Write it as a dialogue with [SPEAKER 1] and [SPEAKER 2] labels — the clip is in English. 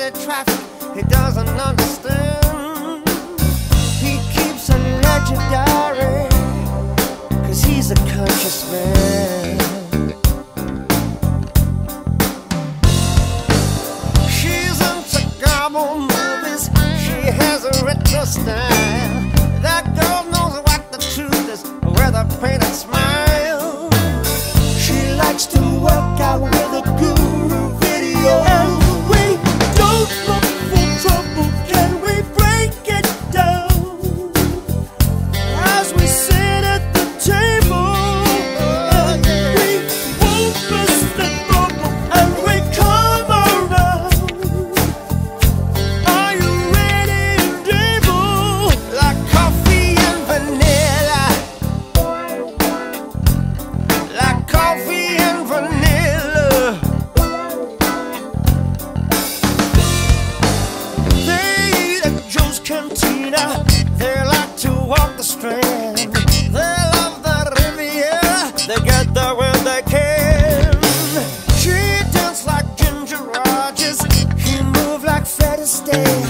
[SPEAKER 1] city traffic he doesn't understand. He keeps a ledger diary, 'cause he's a conscious man. She's into gobble movies, she has a retro style. That girl knows what the truth is with a painted smile. She likes to work out with a guru video. And we don't look for trouble, can we break it down? As we sit at the table, and we won't miss the bubble, and we come around. Are you ready, devil? Like coffee and vanilla, like coffee and vanilla. They eat at Joe's Cantina, they like to walk the Strand. They love the Riviera, they get there when they can. She danced like Ginger Rogers, he moved like Fred Astaire.